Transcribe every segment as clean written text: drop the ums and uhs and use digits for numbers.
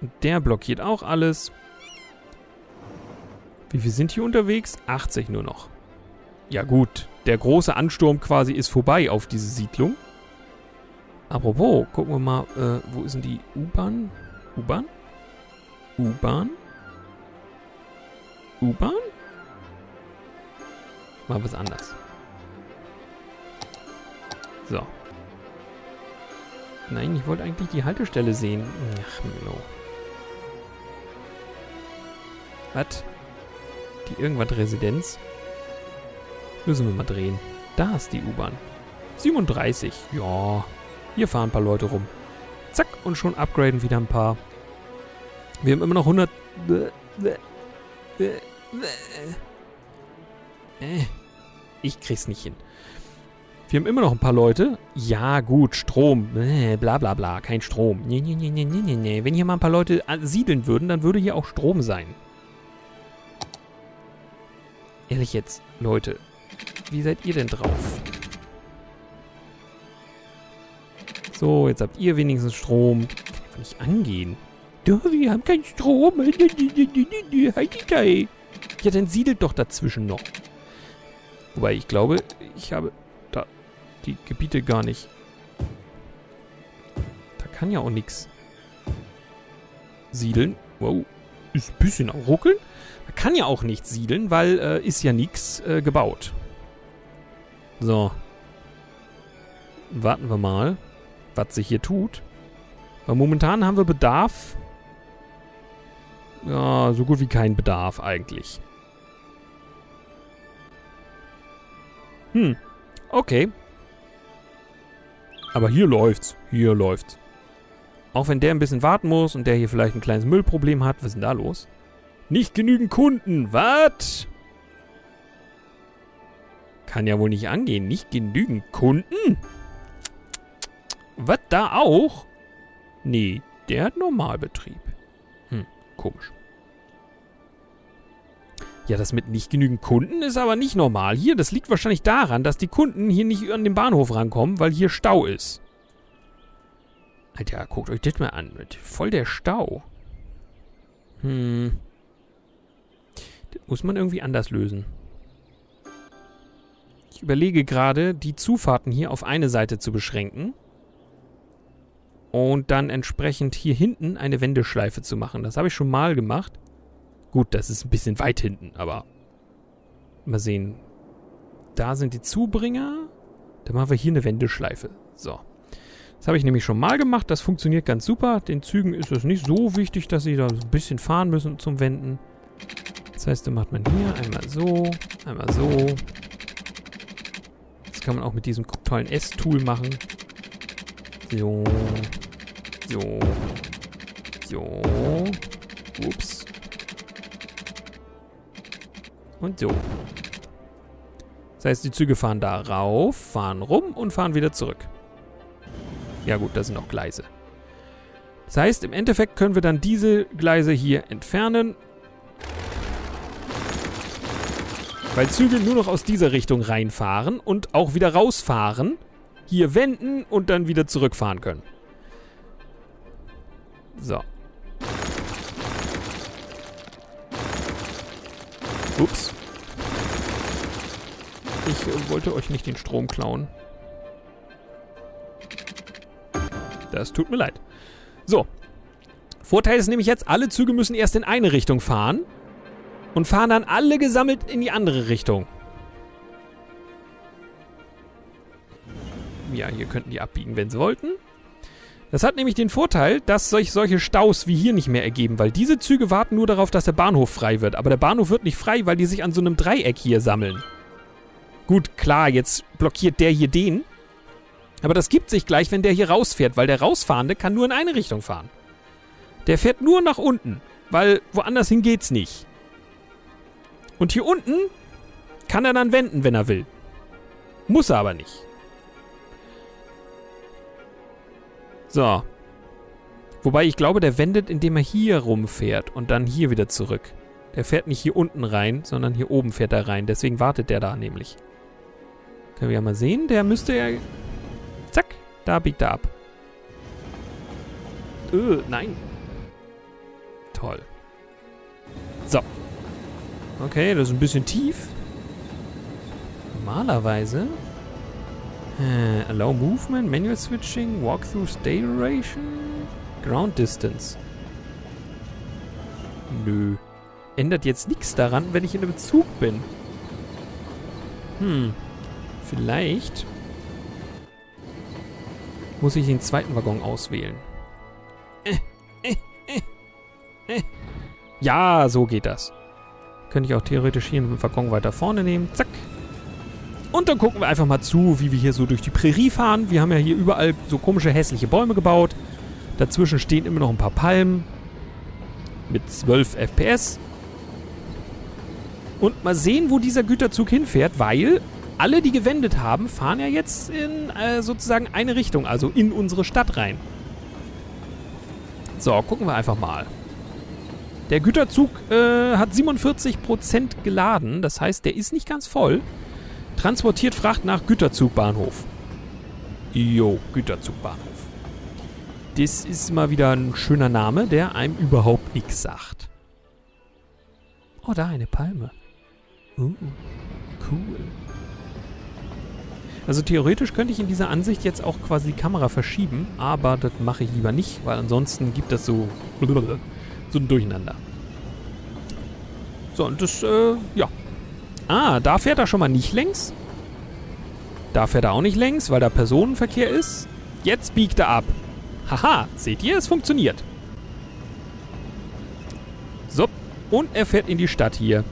Und der blockiert auch alles. Wie viel sind hier unterwegs? 80 nur noch. Ja gut, der große Ansturm quasi ist vorbei auf diese Siedlung. Apropos, gucken wir mal, wo ist denn die U-Bahn? U-Bahn? U-Bahn? U-Bahn? Mal was anderes. So. Nein, ich wollte eigentlich die Haltestelle sehen. Ach, Milo. Was? Die Irgendwas-Residenz? Müssen wir mal drehen. Da ist die U-Bahn. 37. Ja. Hier fahren ein paar Leute rum. Zack. Und schon upgraden wieder ein paar. Wir haben immer noch 100... Ich krieg's nicht hin. Wir haben immer noch ein paar Leute. Ja, gut, Strom. Bla bla bla, kein Strom. Nee. Wenn hier mal ein paar Leute siedeln würden, dann würde hier auch Strom sein. Ehrlich jetzt, Leute. Wie seid ihr denn drauf? So, jetzt habt ihr wenigstens Strom. Kann einfach nicht angehen. Wir haben keinen Strom. Ja, dann siedelt doch dazwischen noch. Wobei, ich glaube, ich habe da die Gebiete gar nicht. Da kann ja auch nichts siedeln. Wow, ist ein bisschen am Ruckeln. Da kann ja auch nichts siedeln, weil ist ja nichts gebaut. So. Warten wir mal, was sich hier tut. Weil momentan haben wir Bedarf. Ja, so gut wie kein Bedarf eigentlich. Okay. Aber hier läuft's. Hier läuft's. Auch wenn der ein bisschen warten muss und der hier vielleicht ein kleines Müllproblem hat. Was ist denn da los? Nicht genügend Kunden. Was? Kann ja wohl nicht angehen. Nicht genügend Kunden? Was, da auch? Nee, der hat Normalbetrieb. Komisch. Ja, das mit nicht genügend Kunden ist aber nicht normal. Hier, das liegt wahrscheinlich daran, dass die Kunden hier nicht an den Bahnhof rankommen, weil hier Stau ist. Alter, guckt euch das mal an. Voll der Stau. Das muss man irgendwie anders lösen. Ich überlege gerade, die Zufahrten hier auf eine Seite zu beschränken. Und dann entsprechend hier hinten eine Wendeschleife zu machen. Das habe ich schon mal gemacht. Gut, das ist ein bisschen weit hinten, aber mal sehen. Da sind die Zubringer. Dann machen wir hier eine Wendeschleife. So. Das habe ich nämlich schon mal gemacht. Das funktioniert ganz super. Den Zügen ist es nicht so wichtig, dass sie da ein bisschen fahren müssen zum Wenden. Das heißt, dann macht man hier einmal so, einmal so. Das kann man auch mit diesem tollen S-Tool machen. So. So. So. Ups. Und so. Das heißt, die Züge fahren da rauf, fahren rum und fahren wieder zurück. Ja gut, das sind noch Gleise. Das heißt, im Endeffekt können wir dann diese Gleise hier entfernen. Weil Züge nur noch aus dieser Richtung reinfahren und auch wieder rausfahren. Hier wenden und dann wieder zurückfahren können. So. Ups. Ich wollte euch nicht den Strom klauen. Das tut mir leid. So. Vorteil ist nämlich jetzt, alle Züge müssen erst in eine Richtung fahren. Und fahren dann alle gesammelt in die andere Richtung. Ja, hier könnten die abbiegen, wenn sie wollten. Das hat nämlich den Vorteil, dass solche Staus wie hier nicht mehr ergeben, weil diese Züge warten nur darauf, dass der Bahnhof frei wird. Aber der Bahnhof wird nicht frei, weil die sich an so einem Dreieck hier sammeln. Gut, klar, jetzt blockiert der hier den. Aber das gibt sich gleich, wenn der hier rausfährt, weil der Rausfahrende kann nur in eine Richtung fahren. Der fährt nur nach unten, weil woanders hin geht's nicht. Und hier unten kann er dann wenden, wenn er will. Muss er aber nicht. So. Wobei ich glaube, der wendet, indem er hier rumfährt und dann hier wieder zurück. Der fährt nicht hier unten rein, sondern hier oben fährt er rein. Deswegen wartet der da nämlich. Können wir ja mal sehen. Der müsste ja... Zack, da biegt er ab. Nein. Toll. So. Okay, das ist ein bisschen tief. Normalerweise. Allow Movement, Manual Switching, Walkthrough State Duration, Ground Distance. Nö. Ändert jetzt nichts daran, wenn ich in einem Bezug bin. Vielleicht muss ich den zweiten Waggon auswählen. Ja, so geht das. Könnte ich auch theoretisch hier einen Waggon weiter vorne nehmen. Zack. Und dann gucken wir einfach mal zu, wie wir hier so durch die Prärie fahren. Wir haben ja hier überall so komische, hässliche Bäume gebaut. Dazwischen stehen immer noch ein paar Palmen. Mit 12 FPS. Und mal sehen, wo dieser Güterzug hinfährt, weil alle, die gewendet haben, fahren ja jetzt in sozusagen eine Richtung, also in unsere Stadt rein. So, gucken wir einfach mal. Der Güterzug hat 47% geladen, das heißt, der ist nicht ganz voll. Transportiert Fracht nach Güterzugbahnhof. Jo, Güterzugbahnhof. Das ist mal wieder ein schöner Name, der einem überhaupt nichts sagt. Oh, da eine Palme. Cool. Also theoretisch könnte ich in dieser Ansicht jetzt auch quasi die Kamera verschieben, aber das mache ich lieber nicht, weil ansonsten gibt das so ein Durcheinander. So, und das, ja. Ah, da fährt er schon mal nicht längs. Da fährt er auch nicht längs, weil da Personenverkehr ist. Jetzt biegt er ab. Haha, seht ihr, es funktioniert. So, und er fährt in die Stadt hier.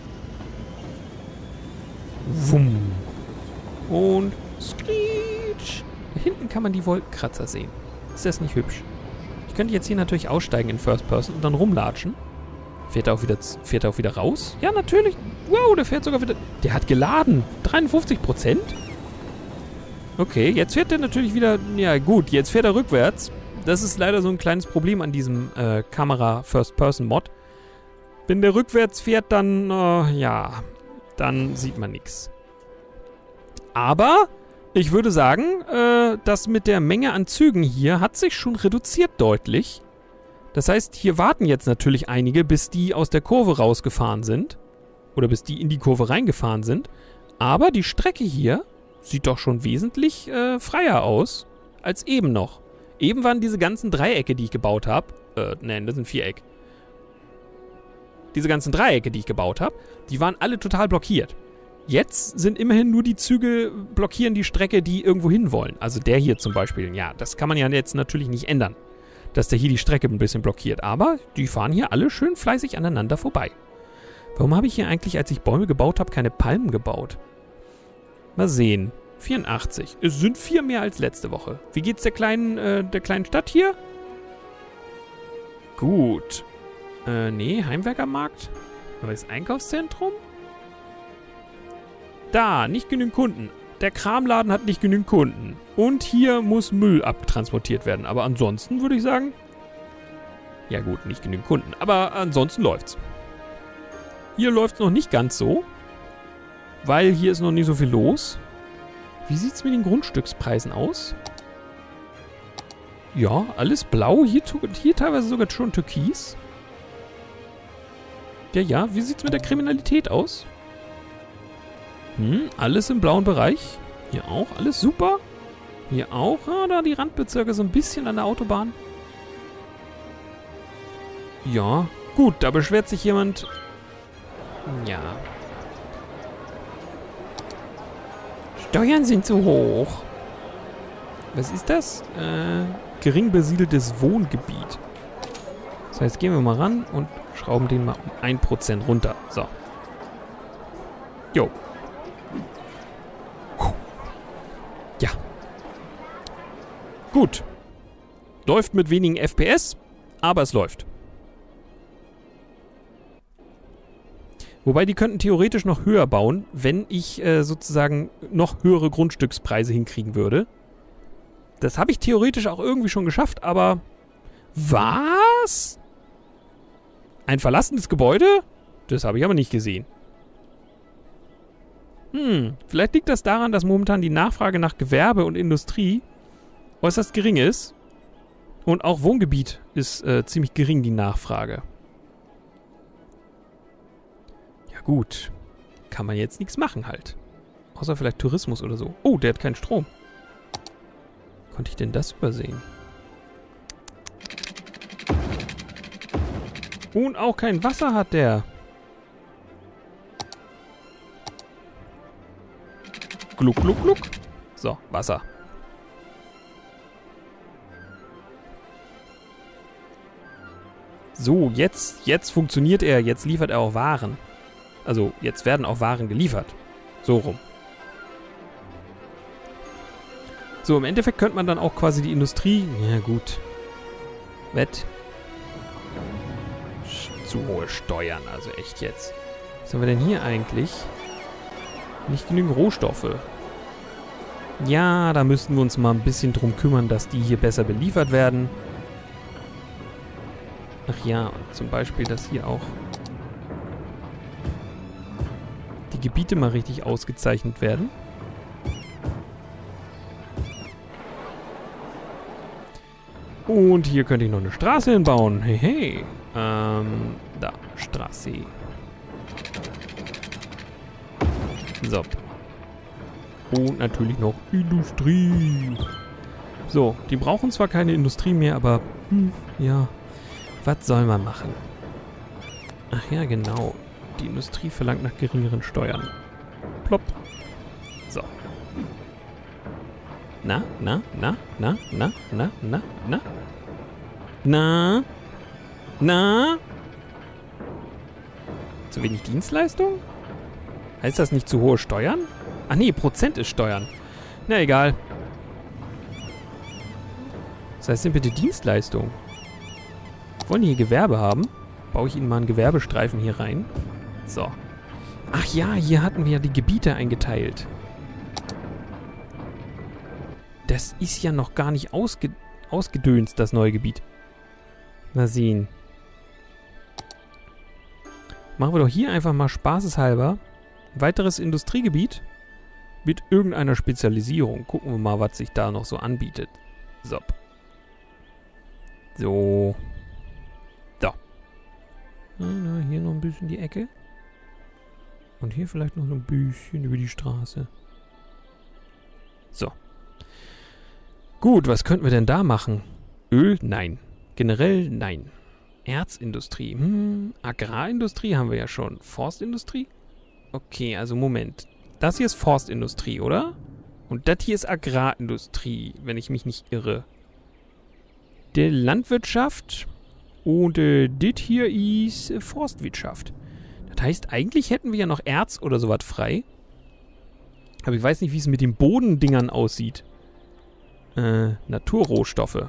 Wumm. Und screech. Da hinten kann man die Wolkenkratzer sehen. Ist das nicht hübsch? Ich könnte jetzt hier natürlich aussteigen in First Person und dann rumlatschen. Fährt er auch wieder raus? Ja, natürlich. Wow, der fährt sogar wieder... Der hat geladen. 53%? Okay, jetzt fährt er natürlich wieder... Ja gut, jetzt fährt er rückwärts. Das ist leider so ein kleines Problem an diesem Kamera-First-Person-Mod. Wenn der rückwärts fährt, dann... ja, dann sieht man nichts. Aber ich würde sagen, das mit der Menge an Zügen hier hat sich schon reduziert deutlich. Das heißt, hier warten jetzt natürlich einige, bis die aus der Kurve rausgefahren sind. Oder bis die in die Kurve reingefahren sind. Aber die Strecke hier sieht doch schon wesentlich freier aus als eben noch. Eben waren diese ganzen Dreiecke, die ich gebaut habe. Nein, das sind Viereck. Diese ganzen Dreiecke, die ich gebaut habe, die waren alle total blockiert. Jetzt sind immerhin nur die Züge blockieren die Strecke, die irgendwo hin wollen. Also der hier zum Beispiel. Ja, das kann man ja jetzt natürlich nicht ändern, dass der hier die Strecke ein bisschen blockiert. Aber die fahren hier alle schön fleißig aneinander vorbei. Warum habe ich hier eigentlich, als ich Bäume gebaut habe, keine Palmen gebaut? Mal sehen. 84. Es sind 4 mehr als letzte Woche. Wie geht's der kleinen Stadt hier? Gut. Nee, Heimwerkermarkt. Neues Einkaufszentrum. Da, nicht genügend Kunden. Der Kramladen hat nicht genügend Kunden. Und hier muss Müll abtransportiert werden. Aber ansonsten würde ich sagen... Ja gut, nicht genügend Kunden. Aber ansonsten läuft's. Hier läuft's noch nicht ganz so. Weil hier ist noch nicht so viel los. Wie sieht's mit den Grundstückspreisen aus? Ja, alles blau. Hier teilweise sogar schon türkis. Ja. Wie sieht's mit der Kriminalität aus? Alles im blauen Bereich. Hier auch, alles super. Hier auch, da die Randbezirke so ein bisschen an der Autobahn. Ja, gut, da beschwert sich jemand. Ja. Steuern sind zu hoch. Was ist das? Gering besiedeltes Wohngebiet. Das heißt, gehen wir mal ran und schrauben den mal um 1% runter. So. Jo. Ja. Gut. Läuft mit wenigen FPS, aber es läuft. Wobei, die könnten theoretisch noch höher bauen, wenn ich sozusagen noch höhere Grundstückspreise hinkriegen würde. Das habe ich theoretisch auch irgendwie schon geschafft, aber... Was? Ein verlassenes Gebäude? Das habe ich aber nicht gesehen. Vielleicht liegt das daran, dass momentan die Nachfrage nach Gewerbe und Industrie äußerst gering ist. Und auch Wohngebiet ist ziemlich gering, die Nachfrage. Gut. Kann man jetzt nichts machen halt. Außer vielleicht Tourismus oder so. Oh, der hat keinen Strom. Konnte ich denn das übersehen? Und auch kein Wasser hat der. Gluck, gluck, gluck. So, Wasser. So, jetzt funktioniert er. Jetzt liefert er auch Waren. Also, jetzt werden auch Waren geliefert. So rum. So, im Endeffekt könnte man dann auch quasi die Industrie... Ja, gut. Zu hohe Steuern, also echt jetzt. Was haben wir denn hier eigentlich? Nicht genügend Rohstoffe. Ja, da müssten wir uns mal ein bisschen drum kümmern, dass die hier besser beliefert werden. Ach ja, und zum Beispiel, dass hier auch die Gebiete mal richtig ausgezeichnet werden. Und hier könnte ich noch eine Straße hinbauen. Hey, hey. Da, Straße. So. Und natürlich noch Industrie. So, die brauchen zwar keine Industrie mehr, aber, ja, was soll man machen? Ach ja, genau. Die Industrie verlangt nach geringeren Steuern. Plopp. So. Na? Zu wenig Dienstleistung? Heißt das nicht zu hohe Steuern? Ach nee, Prozent ist Steuern. Na egal. Was heißt denn bitte Dienstleistung? Wollen die hier Gewerbe haben? Baue ich ihnen mal einen Gewerbestreifen hier rein. So. Ach ja, hier hatten wir ja die Gebiete eingeteilt. Das ist ja noch gar nicht ausgedönst, das neue Gebiet. Mal sehen. Machen wir doch hier einfach mal spaßeshalber ein weiteres Industriegebiet mit irgendeiner Spezialisierung. Gucken wir mal, was sich da noch so anbietet. So. So. Da. Hier noch ein bisschen die Ecke. Und hier vielleicht noch so ein bisschen über die Straße. So. Gut, was könnten wir denn da machen? Öl? Nein. Generell? Nein. Erzindustrie? Agrarindustrie haben wir ja schon. Forstindustrie? Okay, also Moment. Das hier ist Forstindustrie, oder? Und das hier ist Agrarindustrie, wenn ich mich nicht irre. Der Landwirtschaft und das hier ist Forstwirtschaft. Das heißt, eigentlich hätten wir ja noch Erz oder sowas frei. Aber ich weiß nicht, wie es mit den Bodendingern aussieht. Naturrohstoffe.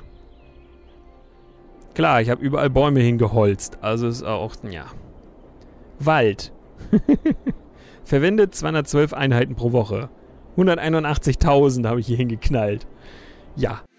Klar, ich habe überall Bäume hingeholzt. Also ist auch, ja. Wald. Verwendet 212 Einheiten pro Woche. 181.000 habe ich hier hingeknallt. Ja.